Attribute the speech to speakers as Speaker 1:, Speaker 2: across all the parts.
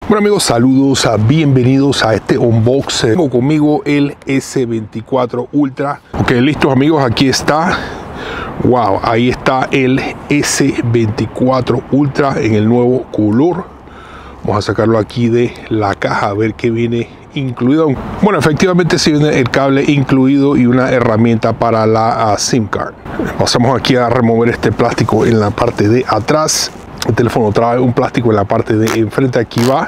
Speaker 1: Bueno amigos, saludos, bienvenidos a este unboxing. Tengo conmigo el S24 Ultra. Ok, listos amigos, aquí está. Wow, ahí está el S24 Ultra en el nuevo color. Vamos a sacarlo aquí de la caja a ver qué viene incluido. Bueno, efectivamente sí viene el cable incluido y una herramienta para la SIM card. Pasamos aquí a remover este plástico en la parte de atrás. El teléfono trae un plástico en la parte de enfrente. Aquí va.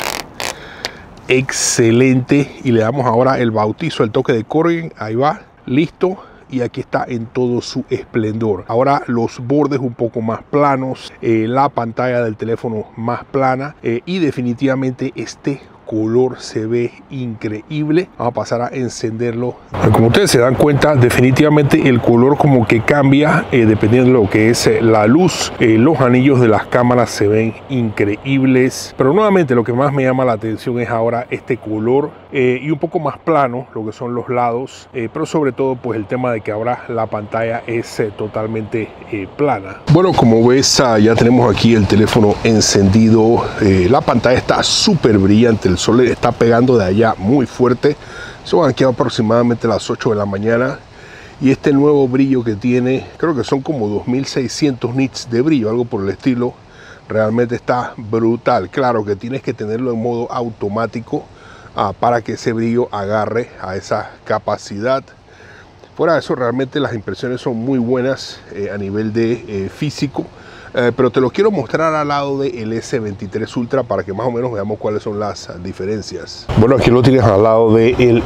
Speaker 1: Excelente. Y le damos ahora el bautizo, el toque de Corgen. Ahí va. Listo. Y aquí está en todo su esplendor. Ahora los bordes un poco más planos. La pantalla del teléfono más plana. Y definitivamente este color se ve increíble. Vamos a pasar a encenderlo. Como ustedes se dan cuenta, definitivamente el color como que cambia dependiendo de lo que es la luz. Los anillos de las cámaras se ven increíbles, pero nuevamente lo que más me llama la atención es ahora este color y un poco más plano lo que son los lados, pero sobre todo pues el tema de que ahora la pantalla es totalmente plana. Bueno, como ves, ya tenemos aquí el teléfono encendido. La pantalla está súper brillante. El sol le está pegando de allá muy fuerte. Son aquí aproximadamente las 8 de la mañana. Y este nuevo brillo que tiene, creo que son como 2600 nits de brillo, algo por el estilo. Realmente está brutal. Claro que tienes que tenerlo en modo automático para que ese brillo agarre a esa capacidad. Fuera de eso, realmente las impresiones son muy buenas a nivel de físico. Pero te lo quiero mostrar al lado del S23 Ultra para que más o menos veamos cuáles son las diferencias. Bueno, aquí lo tienes al lado del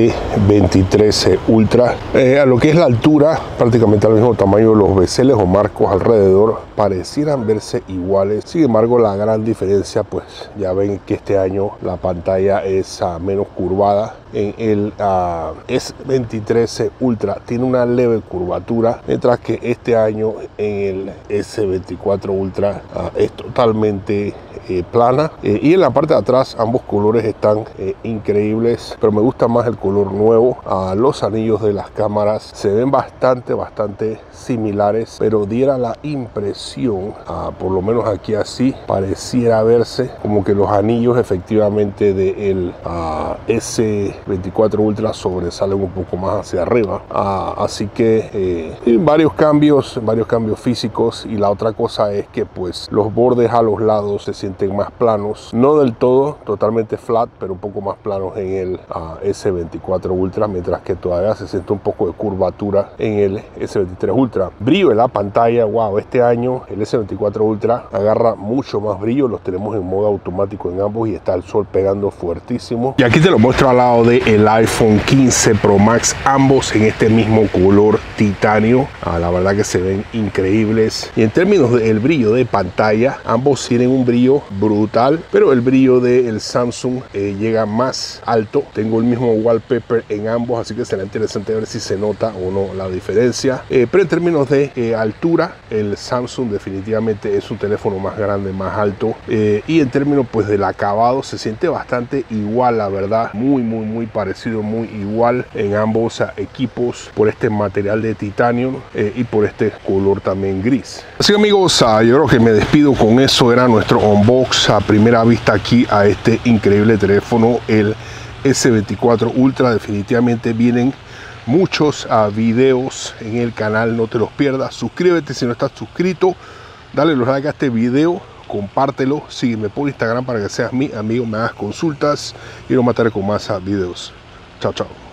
Speaker 1: S23 Ultra. A lo que es la altura, prácticamente al mismo tamaño de los bezeles o marcos alrededor, parecieran verse iguales. Sin embargo, la gran diferencia, pues ya ven que este año la pantalla es menos curvada. En el S23 Ultra tiene una leve curvatura, mientras que este año en el S24 Ultra es totalmente plana. Y en la parte de atrás ambos colores están increíbles, pero me gusta más el color nuevo. Los anillos de las cámaras se ven bastante similares, pero diera la impresión, por lo menos aquí así, pareciera verse como que los anillos efectivamente del S24 Ultra sobresalen un poco más hacia arriba. Así que varios cambios físicos. Y la otra cosa es que pues los bordes a los lados se sienten más planos, no del todo totalmente flat, pero un poco más planos en el S24 Ultra, mientras que todavía se siente un poco de curvatura en el S23 Ultra. Brillo en la pantalla, wow, este año el S24 Ultra agarra mucho más brillo. Los tenemos en modo automático en ambos y está el sol pegando fuertísimo. Y aquí te lo muestro al lado del iPhone 15 Pro Max, ambos en este mismo color titanio. La verdad que se ven increíbles. Y en términos del brillo de pantalla, ambos tienen un brillo brutal, pero el brillo del Samsung llega más alto. Tengo el mismo wallpaper en ambos, así que será interesante ver si se nota o no la diferencia. Pero en términos de altura, el Samsung definitivamente es un teléfono más grande, más alto, y en términos pues del acabado se siente bastante igual, la verdad, muy parecido, muy igual en ambos equipos, por este material de titanio y por este color también gris. Así que amigos, yo creo que me despido con eso. Era nuestro unbox a primera vista aquí a este increíble teléfono, el S24 Ultra. Definitivamente vienen muchos videos en el canal, no te los pierdas. Suscríbete si no estás suscrito, dale los like a este video, compártelo, sígueme por Instagram para que seas mi amigo, me hagas consultas y nos mataré con más videos. Chao.